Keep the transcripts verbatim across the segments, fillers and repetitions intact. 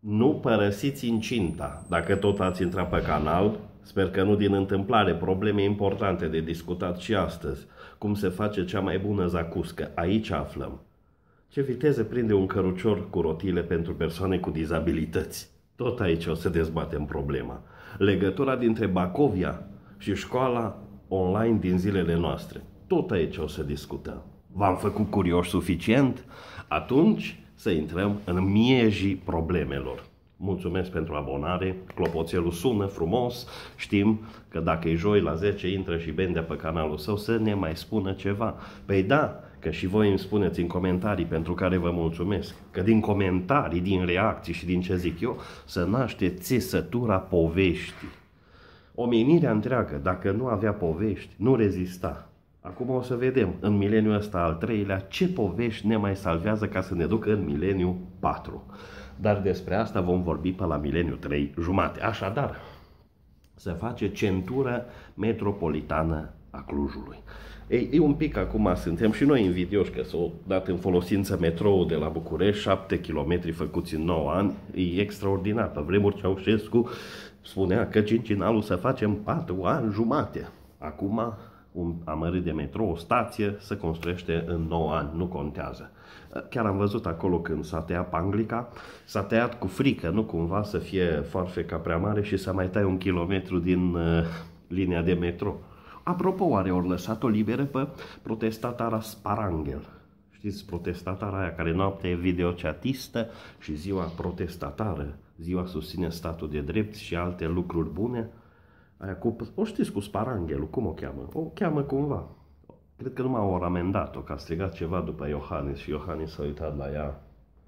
Nu părăsiți incinta. Dacă tot ați intrat pe canal, sper că nu din întâmplare, probleme importante de discutat și astăzi. Cum se face cea mai bună zacuscă? Aici aflăm. Ce viteză prinde un cărucior cu rotile pentru persoane cu dizabilități? Tot aici o să dezbatem problema. Legătura dintre Bacovia și școala online din zilele noastre. Tot aici o să discutăm. V-am făcut curioși suficient? Atunci să intrăm în miezii problemelor. Mulțumesc pentru abonare, clopoțelul sună frumos, știm că dacă e joi la zece intră și Bendea pe canalul său să ne mai spună ceva. Păi da, că și voi îmi spuneți în comentarii, pentru care vă mulțumesc, că din comentarii, din reacții și din ce zic eu, să naște țesătura poveștii. Omenirea întreagă, dacă nu avea povești, nu rezista. Acum o să vedem, în mileniul ăsta al treilea, ce povești ne mai salvează ca să ne ducă în mileniul patru. Dar despre asta vom vorbi pe la mileniul trei jumate. Așadar, se face centura metropolitană a Clujului. Ei, e un pic acum suntem și noi invidioși că s-au dat în folosință metroul de la București, șapte kilometri făcuți în nouă ani, e extraordinar. Pe vremuri Ceaușescu spunea că cincinalul să facem patru ani jumate. Acum un amărât de metrou, o stație, se construiește în nouă ani, nu contează. Chiar am văzut acolo când s-a tăiat Panglica, s-a tăiat cu frică, nu cumva să fie foarfeca prea mare și să mai tai un kilometru din uh, linia de metrou. Apropo, oare ori lăsat-o liberă pe protestatara Sparanghel? Știți, protestatara aia care noaptea e videochatistă și ziua protestatară, ziua susține statul de drept și alte lucruri bune? Aia cu, o știți, cu Sparanghelul, cum o cheamă? O cheamă cumva. Cred că numai au amendat-o, că a strigat ceva după Iohannis și Iohannis s-a uitat la ea.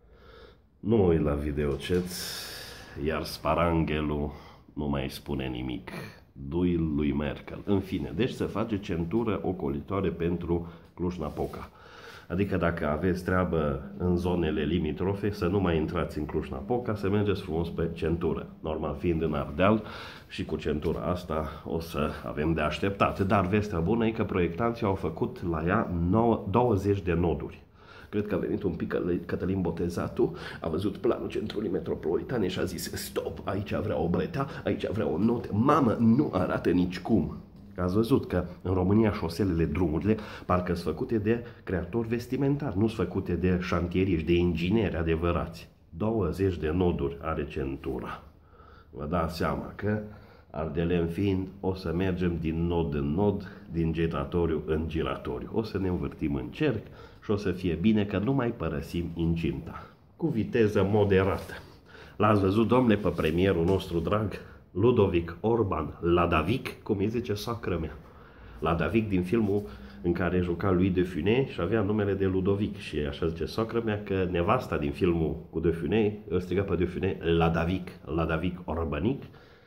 Nu uit la videochat, iar Sparanghelul nu mai spune nimic. Dui lui Merkel. În fine, deci se face centură ocolitoare pentru Cluj-Napoca. Adică dacă aveți treabă în zonele limitrofe, să nu mai intrați în Cluj-Napoca, să mergeți frumos pe centură. Normal fiind în Ardeal și cu centura asta o să avem de așteptat. Dar vestea bună e că proiectanții au făcut la ea douăzeci de noduri. Cred că a venit un pic Cătălin Botezatul, a văzut planul centrului metropolitane și a zis stop, aici vreau o bretea, aici vreau o notă. Mamă, nu arată nicicum. Ați văzut că în România șoselele, drumurile, parcă sunt făcute de creatori vestimentari, nu sunt făcute de șantieriști, de ingineri adevărați. douăzeci de noduri are centura. Vă dați seama că, ardelen fiind, o să mergem din nod în nod, din giratoriu în giratoriu. O să ne învârtim în cerc și o să fie bine că nu mai părăsim incinta. Cu viteză moderată. L-ați văzut, domnule, pe premierul nostru drag? Ludovic Orban, Ladavic, cum îi zice sacră mea. Ladavic din filmul în care juca lui De Funès și avea numele de Ludovic. Și așa zice sacră mea că nevasta din filmul cu De Funès îl striga pe De Funès Ladavic, Ladavic Orbanic.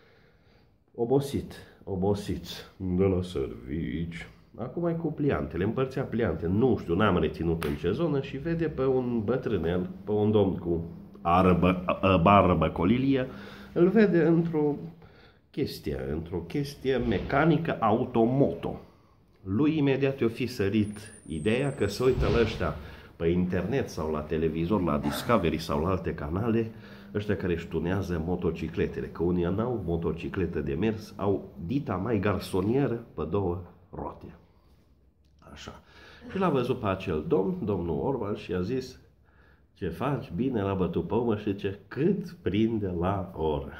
Obosit, obosit de la servici. Acum e cu pliantele, împărțea pliante. Nu știu, n-am reținut în ce zonă și vede pe un bătrânel, pe un domn cu arbă, barbă colilie, îl vede într-o chestie, într-o chestie mecanică automoto. Lui imediat i-o fi sărit ideea că se uită la ăștia pe internet sau la televizor, la Discovery sau la alte canale, ăștia care își tunează motocicletele, că unii n-au motocicletă de mers, au dita mai garsonieră pe două roate. Așa. Și l-a văzut pe acel domn, domnul Orban, și a zis: ce faci? Bine, l-a bătut pe umăr și zice: cât prinde la oră?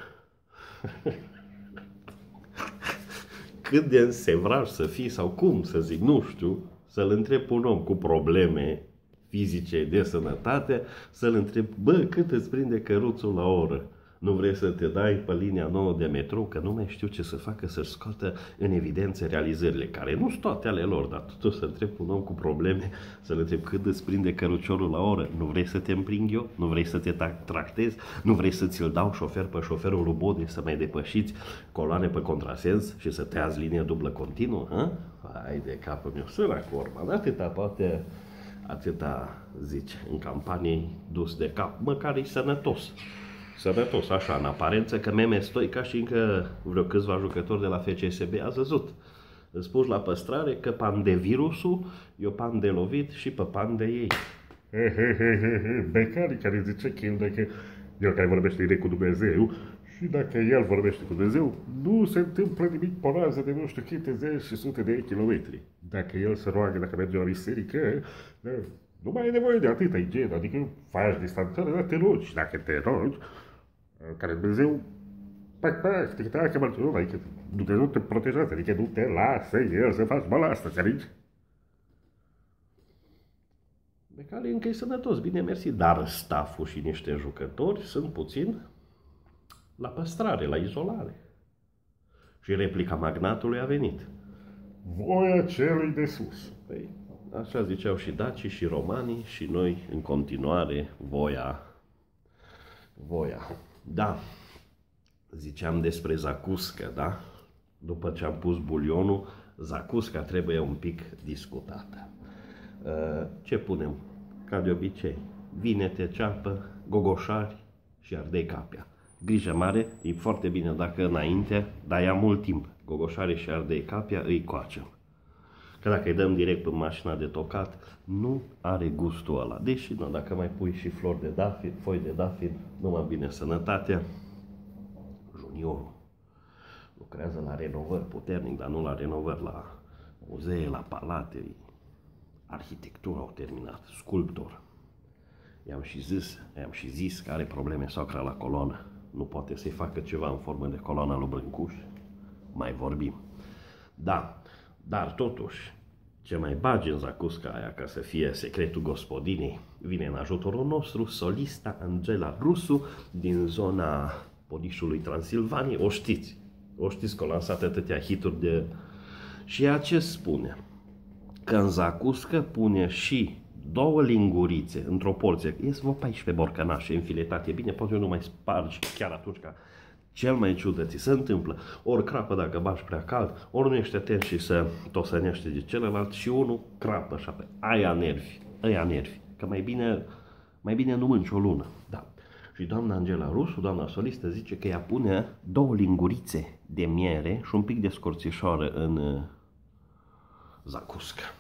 Cât de însevraj să fii sau cum să zic, nu știu, să-l întreb un om cu probleme fizice de sănătate, să-l întreb: bă, cât îți prinde căruțul la oră? Nu vrei să te dai pe linia nouă de metrou? Că nu mai știu ce să facă să-și scoată în evidență realizările, care nu sunt toate ale lor, dar tu să întrebi un om cu probleme, să-l întrebi cât îți prinde căruciorul la oră. Nu vrei să te împring eu? Nu vrei să te tractezi? Nu vrei să ți-l dau șofer pe șoferul lui Bode să mai depășiți coloane pe contrasens și să tăiați linie dublă continuă? Hă? Hai de capul meu, săracu Orban, atâta poate, atâta zice, în campanie dus de cap, măcar e sănătos. Sănătos, așa, în aparență, că meme stoica și încă vreo câțiva jucători de la F C S B ați văzut. Îți puși la păstrare că pandevirusul e o pan de lovit și pe pan de ei. Becarii care zice Childă că El care vorbește direct cu Dumnezeu. Și dacă el vorbește cu Dumnezeu, nu se întâmplă nimic pe rază de nu știu câte zeci și sute de kilometri. Dacă el se roagă, dacă merge la biserică, nu mai e nevoie de atâta igienă, adică faci distanțare, dar te rogi. Și dacă te rogi, care Dumnezeu, pac, pac, te tacă mărțunul, adică Dumnezeu te protejează, adică nu te lasă el să faci balasta, înțelegi? Becali încă e sănătos, bine mersi, dar staful și niște jucători sunt puțin la păstrare, la izolare. Și replica magnatului a venit. Voia celui de sus. Păi, așa ziceau și dacii și romanii și noi în continuare voia. Voia. Da, ziceam despre zacuscă, da? După ce am pus bulionul, zacusca trebuie un pic discutată. Ce punem? Ca de obicei, vinete, ceapă, gogoșari și ardei capia. Grijă mare, e foarte bine dacă înainte, dar ia mult timp. Gogoșare și ardei capia îi coacem. Că dacă îi dăm direct în mașina de tocat, nu are gustul ăla. Deși, nu, dacă mai pui și flori de dafid, foi de dafid, numai bine sănătatea. Juniorul lucrează la renovări puternic, dar nu la renovări, la muzee, la palate. Arhitectura au terminat, sculptor. I-am și zis, i-am și zis că are probleme socra la coloană. Nu poate să-i facă ceva în formă de coloană lui Brâncuș. Mai vorbim. Da, dar totuși, ce mai bagi în zacusca aia ca să fie secretul gospodinei, vine în ajutorul nostru solista Angela Rusu din zona Podișului Transilvaniei. O știți, o știți că a lansat atâtea hituri de... Și ea ce spune? Că în zacuscă pune și două lingurițe într-o porție. Ies vă paisprezece borcănașe înfiletate. Bine, poți eu nu mai spargi chiar atunci ca cel mai ciudă ți se întâmplă. Ori crapă dacă bași prea cald, ori nu ești atent și să tosănește de celălalt și unul crapă așa pe aia nervi, aia nervi. Că mai bine, mai bine nu mânci o lună. Da. Și doamna Angela Rusu, doamna solistă, zice că ea pune două lingurițe de miere și un pic de scorțișoară în uh, zacuscă.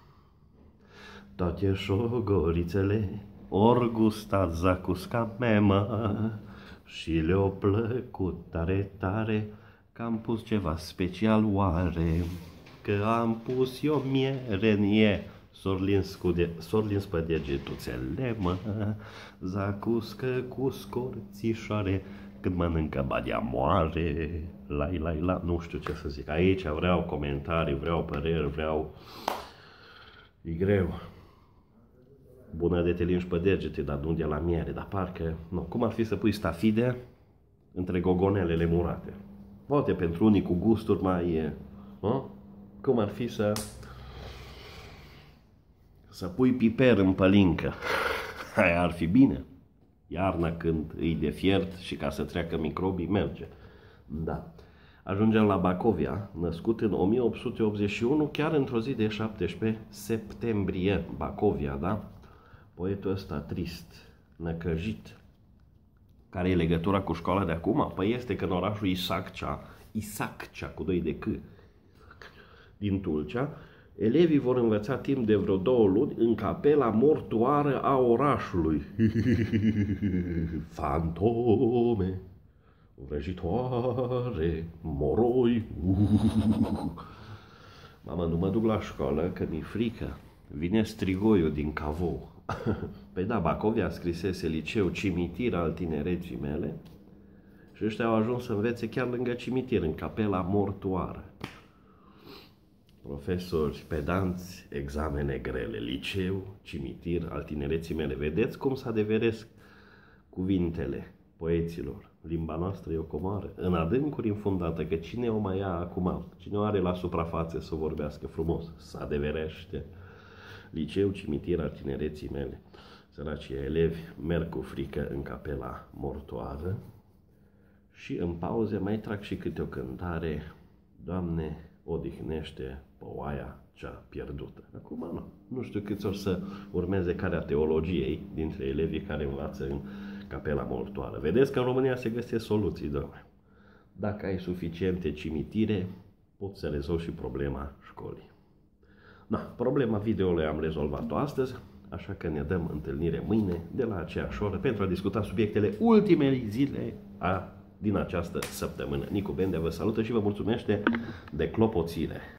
Toate șogorițele ori gustat zacusca mea, mă, și le-o plăcut tare, tare, că am pus ceva special oare, că am pus eu miere în e, s-or lins pe degetuțele, mă, zacuscă cu scorțișoare, când mănâncă badea moare, lai, lai, la, nu știu ce să zic, aici vreau comentarii, vreau păreri, vreau, e greu. Bună de te lingi pe degete, dar nu de la miere, dar parcă, nu, cum ar fi să pui stafide între gogonelele murate? Poate pentru unii cu gusturi mai, nu? Cum ar fi să, să pui piper în pălincă? Aia ar fi bine. Iarna când îi de fiert și ca să treacă microbii merge. Da. Ajungem la Bacovia, născut în o mie opt sute optzeci și unu, chiar într-o zi de șaptesprezece septembrie. Bacovia, da? Poetul ăsta trist, năcăjit. Care e legătura cu școala de acum? Păi este că în orașul Isaccea, Isaccea cu doi de C, din Tulcea, elevii vor învăța timp de vreo două luni în capela mortoară a orașului. Fantome, vrăjitoare, moroi. Mama, nu mă duc la școală că mi-e frică. Vine strigoiul din Cavou. Păi da, Bacovia scrisese liceu cimitir al tinereții mele și ăștia au ajuns să învețe chiar lângă cimitir, în capela mortoară. Profesori pedanți, examene grele, liceu, cimitir al tinereții mele. Vedeți cum se adeveresc cuvintele poeților. Limba noastră e o comoară, în adâncuri infundată, că cine o mai ia acum, cine o are la suprafață să vorbească frumos, să adeverește. Liceu, cimitir al tinereții mele. Săracii elevi merg cu frică în capela mortoară și în pauze mai trag și câte o cântare. Doamne, odihnește pe oaia cea pierdută. Acum nu. Nu știu câți or să urmeze care a teologiei dintre elevii care învață în capela mortoară. Vedeți că în România se găsesc soluții, doamne. Dacă ai suficiente cimitire, poți să rezolvi și problema școlii. Da, problema videoului am rezolvat-o astăzi. așa că ne dăm întâlnire mâine de la aceeași oră pentru a discuta subiectele ultimele zile a, din această săptămână. Nicu Bendea vă salută și vă mulțumește de clopoțire.